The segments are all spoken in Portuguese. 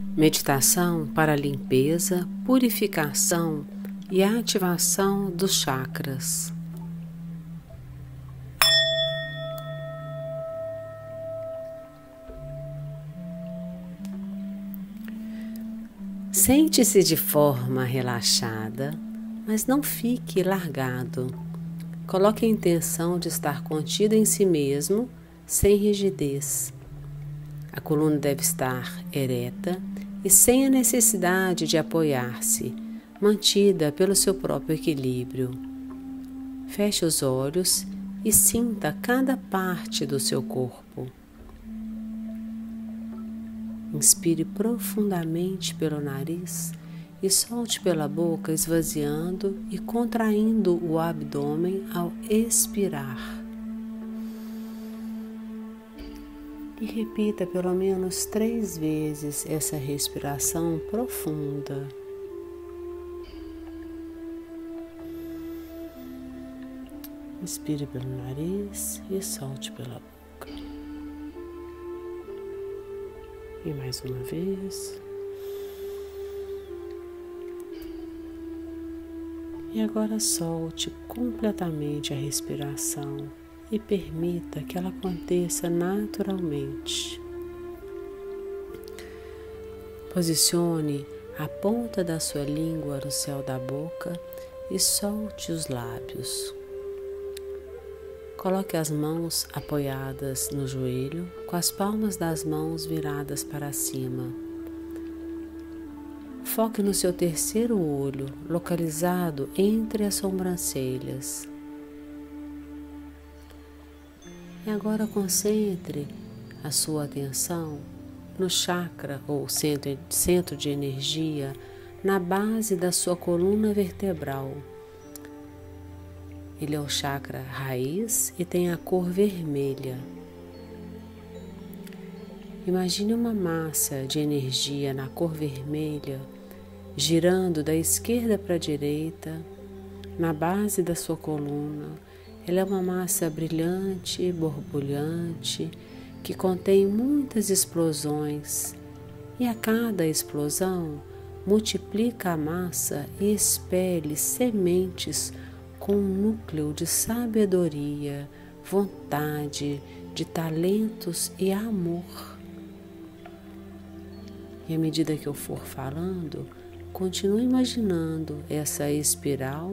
Meditação para limpeza, purificação e ativação dos chakras. Sente-se de forma relaxada, mas não fique largado. Coloque a intenção de estar contido em si mesmo, sem rigidez. A coluna deve estar ereta e sem a necessidade de apoiar-se, mantida pelo seu próprio equilíbrio. Feche os olhos e sinta cada parte do seu corpo. Inspire profundamente pelo nariz e solte pela boca, esvaziando e contraindo o abdômen ao expirar. E repita pelo menos 3 vezes essa respiração profunda. Inspire pelo nariz e solte pela boca. E mais uma vez. E agora solte completamente a respiração e permita que ela aconteça naturalmente. Posicione a ponta da sua língua no céu da boca e solte os lábios. Coloque as mãos apoiadas no joelho, com as palmas das mãos viradas para cima. Foque no seu terceiro olho, localizado entre as sobrancelhas. E agora concentre a sua atenção no chakra ou centro de energia na base da sua coluna vertebral. Ele é o chakra raiz e tem a cor vermelha. Imagine uma massa de energia na cor vermelha girando da esquerda para a direita na base da sua coluna. Ela é uma massa brilhante, borbulhante, que contém muitas explosões, e a cada explosão multiplica a massa e expele sementes com um núcleo de sabedoria, vontade, de talentos e amor. E à medida que eu for falando, continue imaginando essa espiral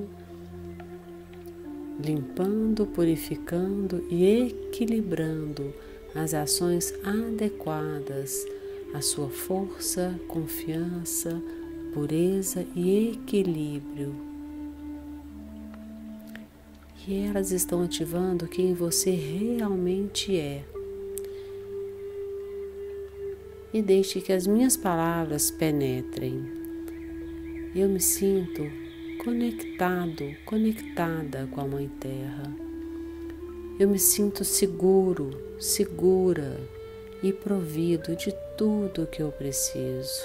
limpando, purificando e equilibrando as ações adequadas à sua força, confiança, pureza e equilíbrio. E elas estão ativando quem você realmente é. E deixe que as minhas palavras penetrem. Eu me sinto conectada com a Mãe Terra. Eu me sinto seguro, segura e provido de tudo o que eu preciso.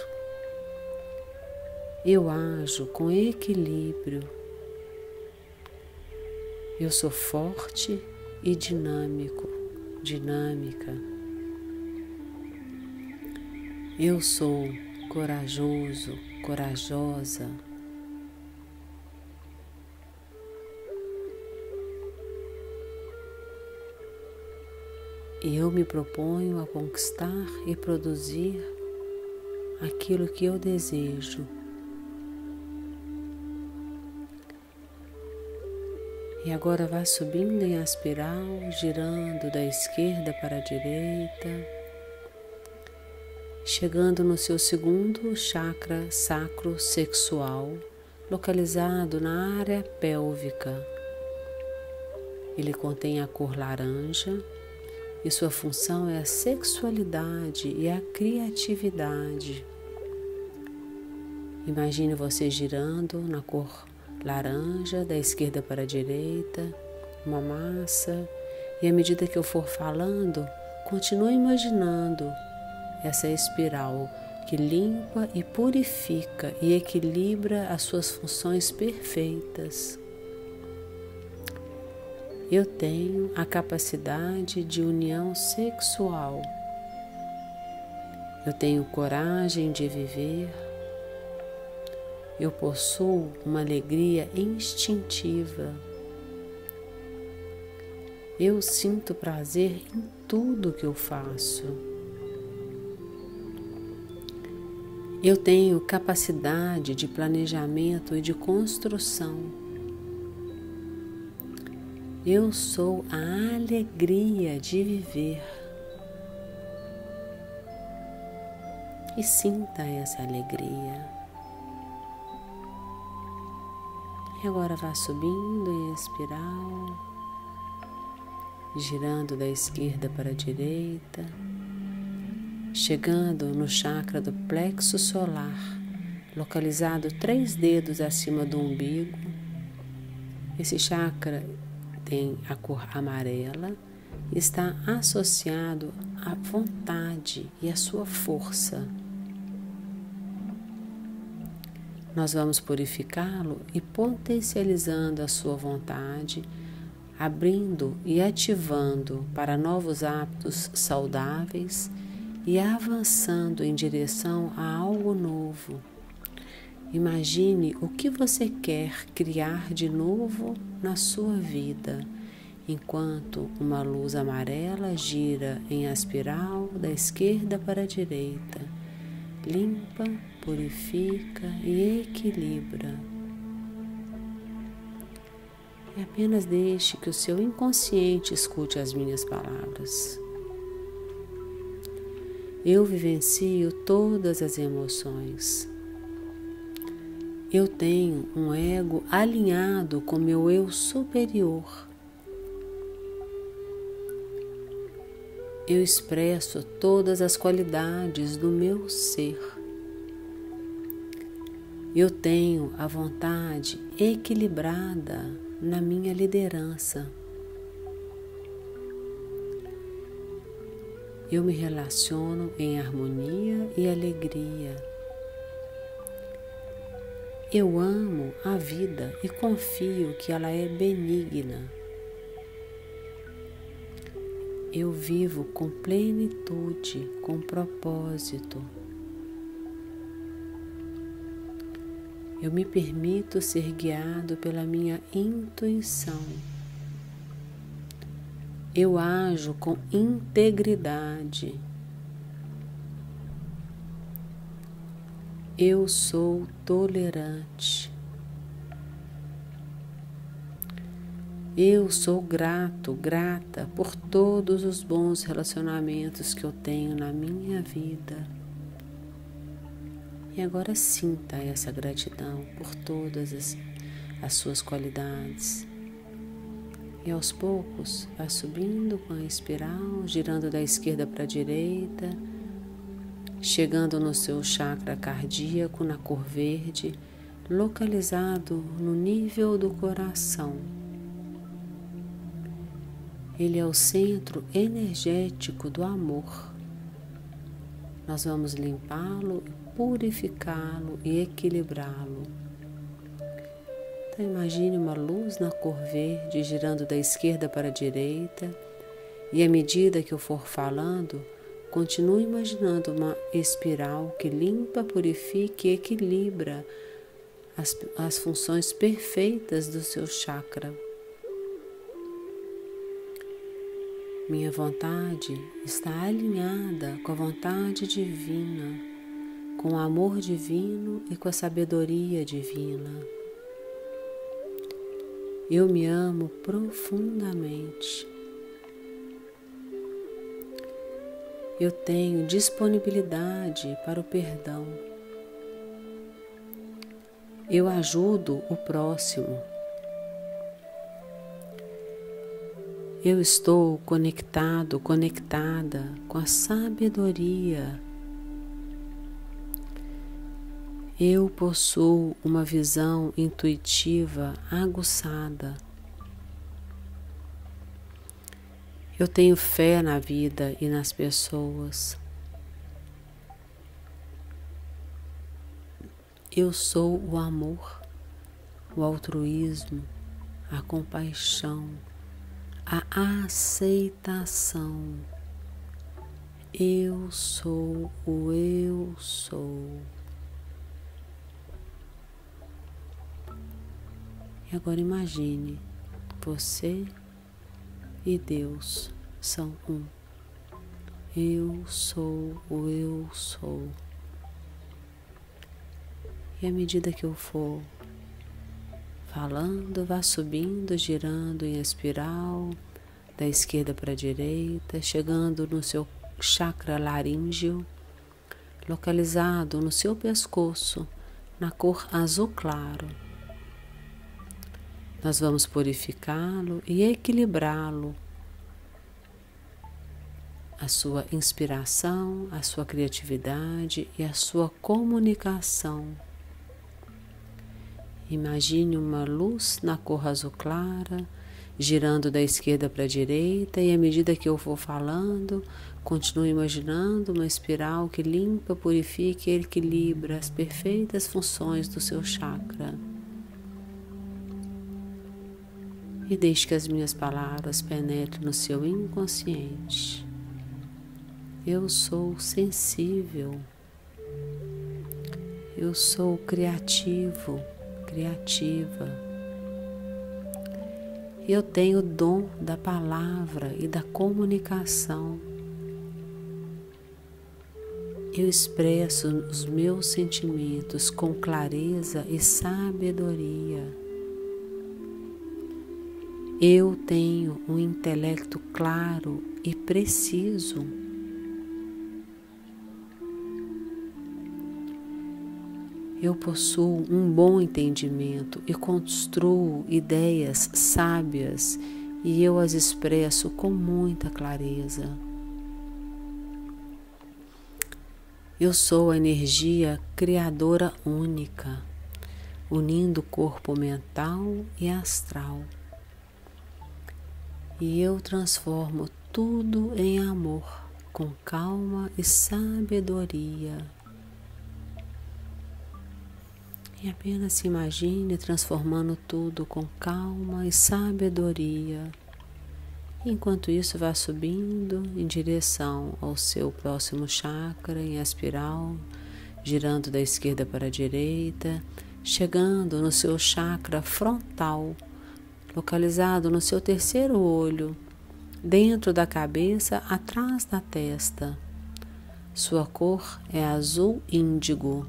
Eu ajo com equilíbrio. Eu sou forte e dinâmica. Eu sou corajoso, corajosa. Eu me proponho a conquistar e produzir aquilo que eu desejo. E agora vai subindo em espiral, girando da esquerda para a direita, chegando no seu segundo chakra sacro sexual, localizado na área pélvica. Ele contém a cor laranja e sua função é a sexualidade e a criatividade. Imagine você girando na cor laranja, da esquerda para a direita, uma massa, e à medida que eu for falando, continue imaginando essa espiral que limpa e purifica e equilibra as suas funções perfeitas. Eu tenho a capacidade de união sexual. Eu tenho coragem de viver. Eu possuo uma alegria instintiva. Eu sinto prazer em tudo que eu faço. Eu tenho capacidade de planejamento e de construção. Eu sou a alegria de viver. E sinta essa alegria. E agora vá subindo em espiral, girando da esquerda para a direita, chegando no chakra do plexo solar, localizado 3 dedos acima do umbigo. Esse chakra tem a cor amarela e está associado à vontade e à sua força. Nós vamos purificá-lo e potencializando a sua vontade, abrindo e ativando para novos hábitos saudáveis e avançando em direção a algo novo. Imagine o que você quer criar de novo na sua vida, enquanto uma luz amarela gira em espiral da esquerda para a direita, limpa, purifica e equilibra. E apenas deixe que o seu inconsciente escute as minhas palavras. Eu vivencio todas as emoções. Eu tenho um ego alinhado com meu eu superior. Eu expresso todas as qualidades do meu ser. Eu tenho a vontade equilibrada na minha liderança. Eu me relaciono em harmonia e alegria. Eu amo a vida e confio que ela é benigna. Eu vivo com plenitude, com propósito. Eu me permito ser guiado pela minha intuição. Eu ajo com integridade. Eu sou tolerante. Eu sou grato, grata por todos os bons relacionamentos que eu tenho na minha vida. E agora sinta essa gratidão por todas as suas qualidades. E aos poucos, vá subindo com a espiral, girando da esquerda para a direita, chegando no seu chakra cardíaco na cor verde, localizado no nível do coração. Ele é o centro energético do amor. Nós vamos limpá-lo, purificá-lo e equilibrá-lo. Então imagine uma luz na cor verde girando da esquerda para a direita e à medida que eu for falando, continue imaginando uma espiral que limpa, purifica e equilibra as funções perfeitas do seu chakra. Minha vontade está alinhada com a vontade divina, com o amor divino e com a sabedoria divina. Eu me amo profundamente. Eu tenho disponibilidade para o perdão. Eu ajudo o próximo. Eu estou conectado, conectada com a sabedoria. Eu possuo uma visão intuitiva aguçada. Eu tenho fé na vida e nas pessoas. Eu sou o amor, o altruísmo, a compaixão, a aceitação. Eu sou o eu sou. E agora imagine, você e Deus são um. Eu sou o eu sou. E à medida que eu for falando, vá subindo, girando em espiral, da esquerda para a direita, chegando no seu chakra laríngeo, localizado no seu pescoço, na cor azul claro. Nós vamos purificá-lo e equilibrá-lo. A sua inspiração, a sua criatividade e a sua comunicação. Imagine uma luz na cor azul clara, girando da esquerda para a direita, e à medida que eu for falando, continue imaginando uma espiral que limpa, purifica e equilibra as perfeitas funções do seu chakra. E deixe que as minhas palavras penetrem no seu inconsciente. Eu sou sensível. Eu sou criativo, criativa. Eu tenho o dom da palavra e da comunicação. Eu expresso os meus sentimentos com clareza e sabedoria. Eu tenho um intelecto claro e preciso. Eu possuo um bom entendimento e construo ideias sábias e eu as expresso com muita clareza. Eu sou a energia criadora única, unindo o corpo mental e astral. E eu transformo tudo em amor, com calma e sabedoria. E apenas se imagine transformando tudo com calma e sabedoria. Enquanto isso, vá subindo em direção ao seu próximo chakra em espiral, girando da esquerda para a direita, chegando no seu chakra frontal, localizado no seu terceiro olho, dentro da cabeça, atrás da testa. Sua cor é azul índigo.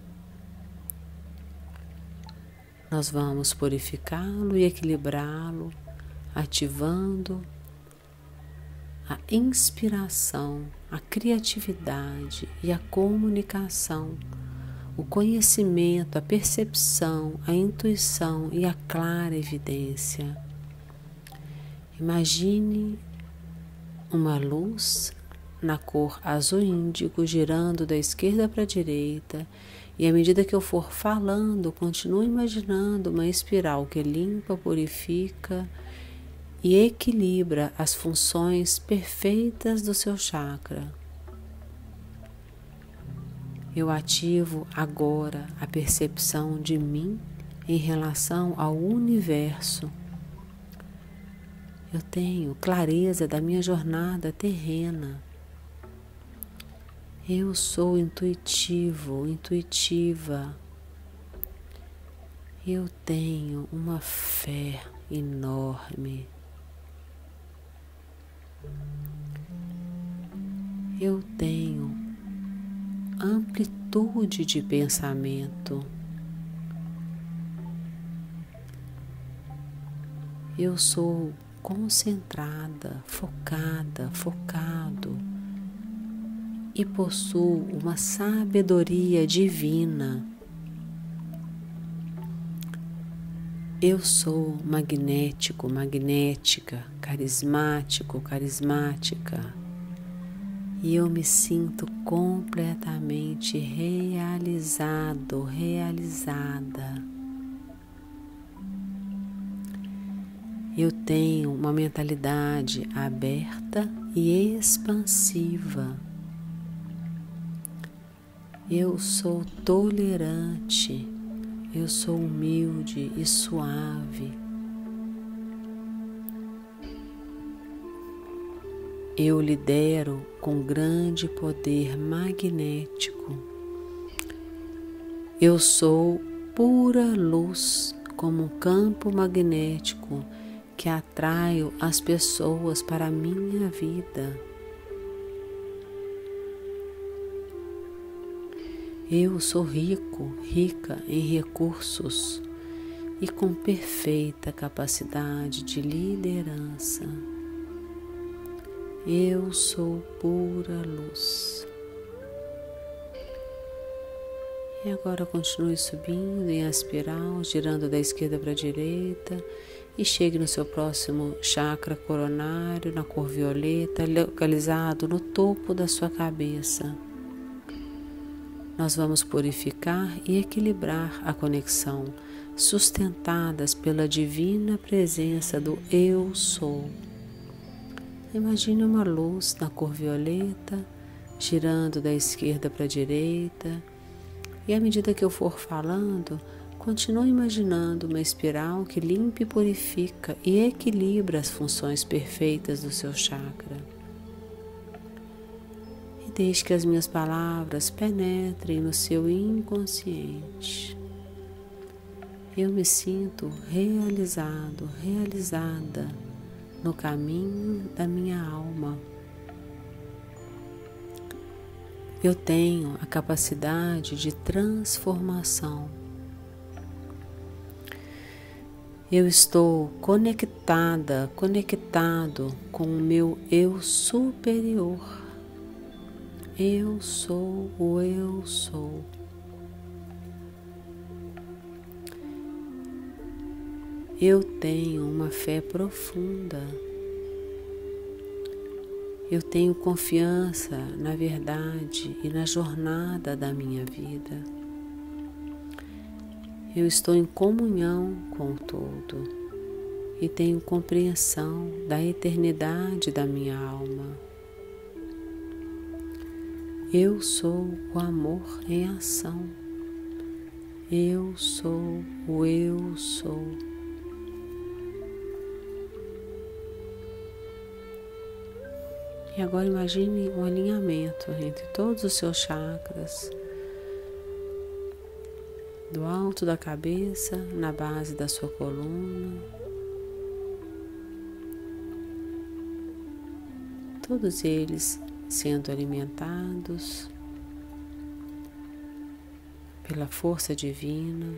Nós vamos purificá-lo e equilibrá-lo, ativando a inspiração, a criatividade e a comunicação, o conhecimento, a percepção, a intuição e a clara evidência. Imagine uma luz na cor azul índigo girando da esquerda para a direita. E à medida que eu for falando, continue imaginando uma espiral que limpa, purifica e equilibra as funções perfeitas do seu chakra. Eu ativo agora a percepção de mim em relação ao universo. Eu tenho clareza da minha jornada terrena. Eu sou intuitivo, intuitiva. Eu tenho uma fé enorme. Eu tenho amplitude de pensamento. Eu sou concentrada, focada, focado. E possuo uma sabedoria divina. Eu sou magnético, magnética, carismático, carismática. E eu me sinto completamente realizado, realizada. Eu tenho uma mentalidade aberta e expansiva. Eu sou tolerante, eu sou humilde e suave. Eu lidero com grande poder magnético. Eu sou pura luz, como um campo magnético que atraio as pessoas para a minha vida. Eu sou rico, rica em recursos e com perfeita capacidade de liderança. Eu sou pura luz. E agora continue subindo em espiral, girando da esquerda para a direita e chegue no seu próximo chakra coronário, na cor violeta, localizado no topo da sua cabeça. Nós vamos purificar e equilibrar a conexão, sustentadas pela divina presença do Eu Sou. Imagine uma luz na cor violeta, girando da esquerda para a direita, e à medida que eu for falando, continue imaginando uma espiral que limpa e purifica e equilibra as funções perfeitas do seu chakra. E deixe que as minhas palavras penetrem no seu inconsciente. Eu me sinto realizado, realizada no caminho da minha alma. Eu tenho a capacidade de transformação. Eu estou conectada, conectado com o meu eu superior. Eu sou o eu sou. Eu tenho uma fé profunda. Eu tenho confiança na verdade e na jornada da minha vida. Eu estou em comunhão com o todo e tenho compreensão da eternidade da minha alma. Eu sou o amor em ação. Eu sou o eu sou. E agora imagine um alinhamento entre todos os seus chakras, do alto da cabeça, na base da sua coluna. Todos eles sendo alimentados pela força divina.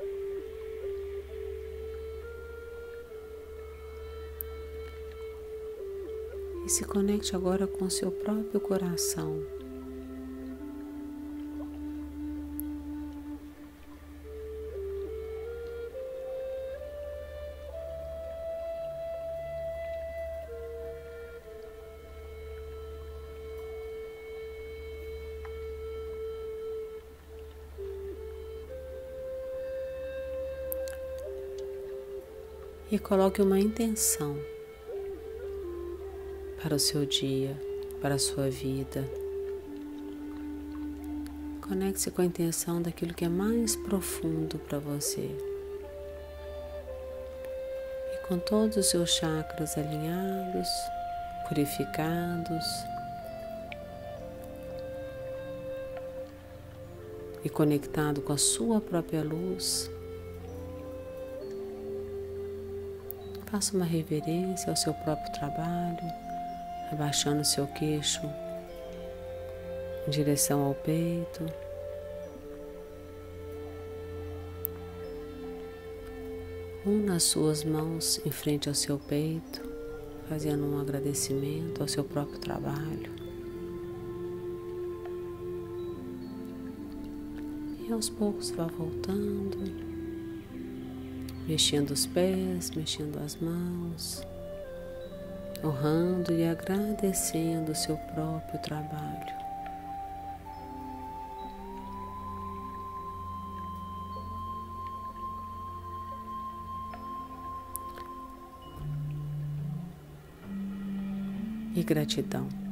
E se conecte agora com o seu próprio coração. E coloque uma intenção para o seu dia, para a sua vida. Conecte-se com a intenção daquilo que é mais profundo para você. E com todos os seus chakras alinhados, purificados e conectado com a sua própria luz, faça uma reverência ao seu próprio trabalho, abaixando o seu queixo em direção ao peito. Una as suas mãos em frente ao seu peito, fazendo um agradecimento ao seu próprio trabalho. E aos poucos vá voltando, mexendo os pés, mexendo as mãos, honrando e agradecendo o seu próprio trabalho. E gratidão.